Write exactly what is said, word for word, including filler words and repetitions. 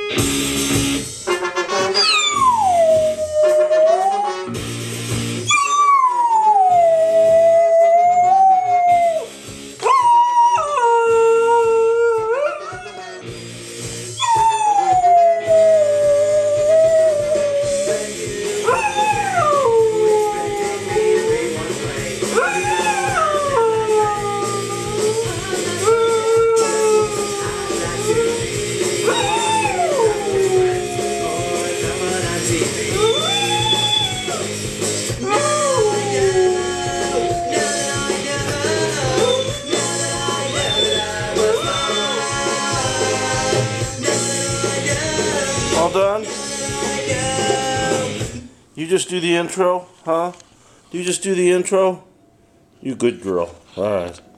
All done? You just do the intro, huh? You just do the intro? You good girl. All right.